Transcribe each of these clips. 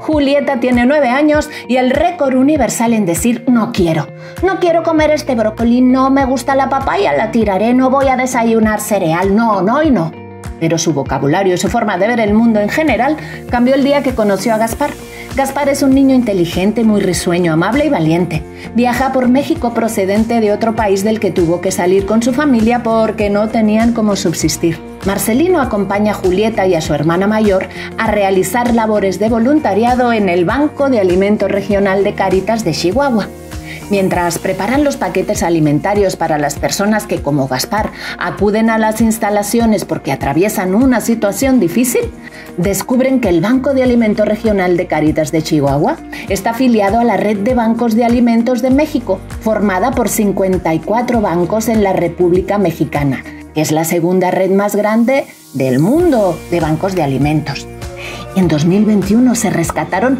Julieta tiene 9 años y el récord universal en decir no quiero comer este brócoli, no me gusta la papaya, la tiraré, no voy a desayunar cereal, no y no. Pero su vocabulario y su forma de ver el mundo en general cambió el día que conoció a Gaspar. Gaspar es un niño inteligente, muy risueño, amable y valiente. Viaja por México procedente de otro país del que tuvo que salir con su familia porque no tenían cómo subsistir. Marcelino acompaña a Julieta y a su hermana mayor a realizar labores de voluntariado en el Banco de Alimentos Regional de Cáritas de Chihuahua. Mientras preparan los paquetes alimentarios para las personas que, como Gaspar, acuden a las instalaciones porque atraviesan una situación difícil, descubren que el Banco de Alimentos Regional de Cáritas de Chihuahua está afiliado a la Red de Bancos de Alimentos de México, formada por 54 bancos en la República Mexicana, que es la segunda red más grande del mundo de bancos de alimentos. En 2021 se rescataron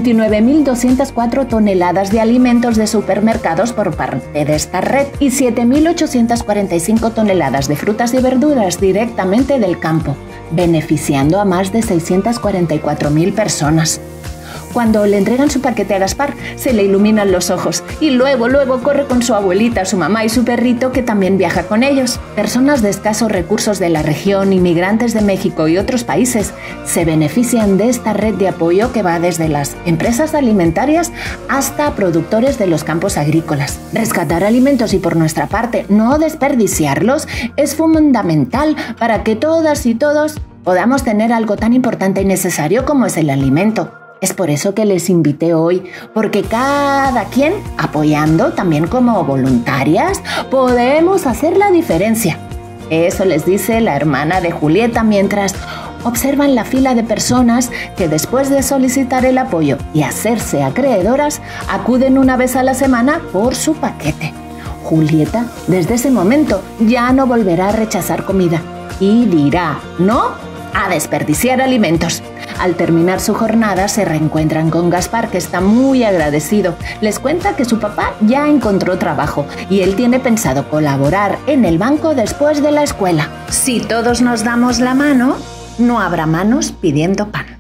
29.204 toneladas de alimentos de supermercados por parte de esta red y 7.845 toneladas de frutas y verduras directamente del campo, beneficiando a más de 644.000 personas. Cuando le entregan su paquete a Gaspar, se le iluminan los ojos y luego corre con su abuelita, su mamá y su perrito que también viaja con ellos. Personas de escasos recursos de la región, inmigrantes de México y otros países se benefician de esta red de apoyo que va desde las empresas alimentarias hasta productores de los campos agrícolas. Rescatar alimentos y por nuestra parte no desperdiciarlos es fundamental para que todas y todos podamos tener algo tan importante y necesario como es el alimento. Es por eso que les invité hoy, porque cada quien, apoyando también como voluntarias, podemos hacer la diferencia. Eso les dice la hermana de Julieta mientras observan la fila de personas que después de solicitar el apoyo y hacerse acreedoras, acuden una vez a la semana por su paquete. Julieta, desde ese momento, ya no volverá a rechazar comida y dirá no a desperdiciar alimentos. Al terminar su jornada se reencuentran con Gaspar, que está muy agradecido. Les cuenta que su papá ya encontró trabajo y él tiene pensado colaborar en el banco después de la escuela. Si todos nos damos la mano, no habrá manos pidiendo pan.